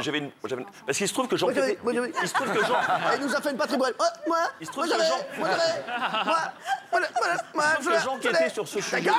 Parce qu'il se trouve que Jean... Il se trouve que Jean... Il nous a fait une patrie brûlée. Il se trouve que Jean... Jean qui était sur ce sujet-là.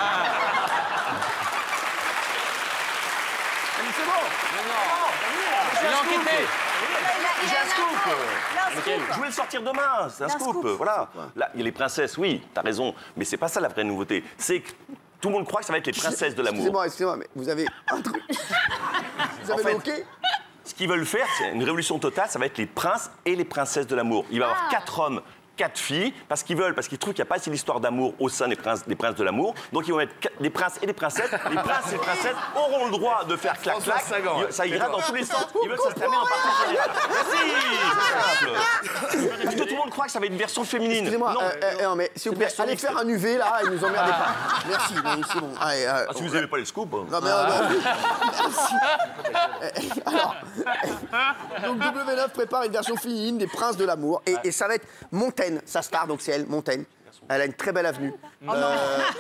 C'est bon. Il a enquêté. J'ai un scoop. Je voulais le sortir demain, c'est un scoop. Voilà. Là, il y a les princesses, oui, t'as raison. Mais c'est pas ça la vraie nouveauté. C'est que tout le monde croit que ça va être les princesses de l'amour. Excusez-moi, mais vous avez un truc. Vous avez le hockey. Ce qu'ils veulent faire, c'est une révolution totale, ça va être les princes et les princesses de l'amour. Il va y avoir 4 hommes, 4 filles, parce qu'ils trouvent qu'il n'y a pas assez d'histoire d'amour au sein des princes de l'amour. Donc ils vont mettre des princes et des princesses. Les princes et les princesses auront le droit de faire clac-clac. Ça ira dans tous les sens. Ils veulent se terminer en partie générale. Merci, c'est simple. Parce que tout le monde croit que ça va être une version féminine. Excusez-moi, non, mais s'il vous plaît, allez faire un UV là et nous emmerdez pas. Merci, c'est bon. Allez, si vous n'aimez pas les scoops. Non, mais merci. Alors, donc W9 prépare une version féminine des princes de l'amour et ça va être Montaigne, sa star, donc c'est elle, Montaigne. Elle a une très belle avenue. Voilà.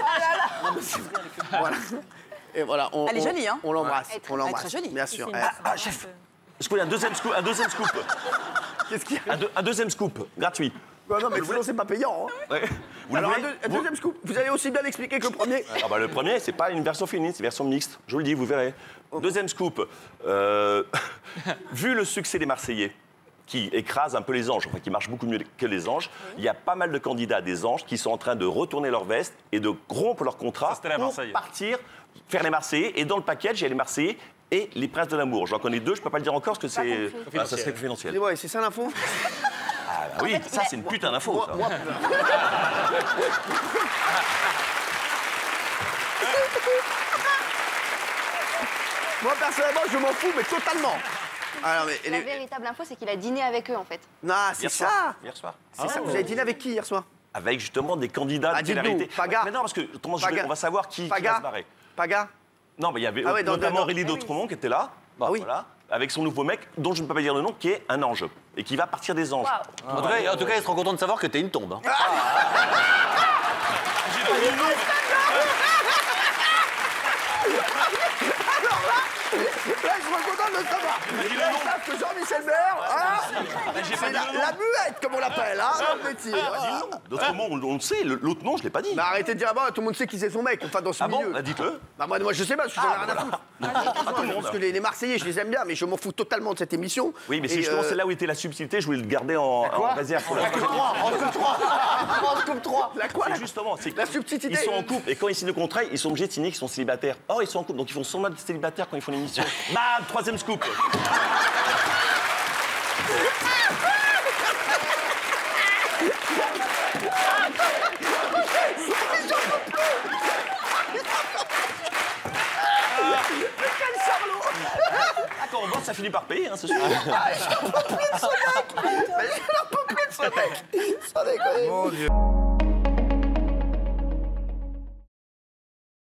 Et voilà, elle est jolie, hein. On l'embrasse. Elle est très jolie. Bien sûr. Chef, est-ce qu'il y a un deuxième scoop? Qu'est-ce qu'il y a? Un deuxième scoop, gratuit. Non, mais sinon, c'est pas payant. Hein. Ouais. Alors, un deuxième scoop. Vous allez aussi bien l'expliquer que le premier. Ah bah, le premier, c'est pas une version féminine, c'est une version mixte. Je vous le dis, vous verrez. Deuxième scoop. Vu le succès des Marseillais, qui écrasent un peu les anges, enfin qui marchent beaucoup mieux que les anges, il y a pas mal de candidats des anges qui sont en train de retourner leur veste et de rompre leur contrat pour partir faire les Marseillais. Et dans le package, il y a les Marseillais et les princes de l'amour. J'en connais 2, je peux pas le dire encore parce que c'est... ça serait confidentiel. Ouais, c'est ça l'info. Ah bah oui, ça c'est une putain d'info, ça. Moi, personnellement, je m'en fous, mais totalement. Alors, mais la véritable info, c'est qu'il a dîné avec eux, en fait. Non, c'est ça. Hier soir. C'est ça. Vous avez dîné avec qui hier soir? Avec justement des candidats de télé-réalité. Paga. Mais non, parce que on va savoir qui va se barrer. Paga. Non, mais il y avait notamment Aurélie d'Autremont qui était là. Bah, voilà, avec son nouveau mec, dont je ne peux pas dire le nom, qui est un ange. Et qui va partir des anges. Wow. En tout cas, il sera content de savoir que t'es une tombe. Hein. Là, je suis content de le savoir. Ils savent que Jean-Michel Bert, c'est la muette, comme on l'appelle, dans le métier. D'autrement, on le sait, l'autre nom, je ne l'ai pas dit. Mais arrêtez de dire, tout le monde sait qui c'est son mec, enfin, dans ce milieu. Ah bon, dites-le. Bah, moi, je sais pas, parce que j'en ai rien à foutre. Parce que les Marseillais, je les aime bien, mais je m'en fous totalement de cette émission. Oui, mais c'est justement là où était la subtilité, je voulais le garder en réserve pour la prochaine fois. En scoop 3. La quoi? Justement, c'est la subtilité. Ils sont en couple, et quand ils signent le contrat, ils sont obligés de signer qu'ils sont célibataires. Or, ils sont en couple, donc ils font semblant d'être célibataires quand ils font l'émission. Bam, troisième scoop. Quand on bosse, ça finit par payer, c'est sûr. J'en peux plus de ce mec. J'en peux plus de ce mec. Sans déconner. Mon Dieu.